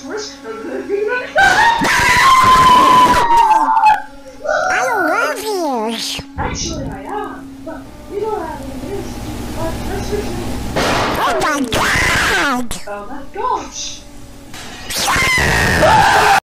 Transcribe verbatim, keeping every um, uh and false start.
much risk for the peanut. I love you. Actually, I am, but you don't have any risk. But that's for sure. Oh my God.